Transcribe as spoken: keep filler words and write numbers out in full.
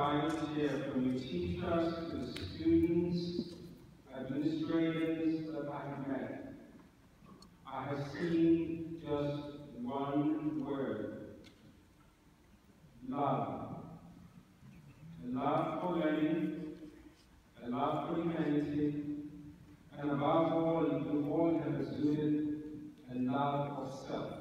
volunteer from the teachers to the students, administrators that I have met, I have seen just one word: love. A love for learning, a love for humanity, and above all, you all have exuded a love of self.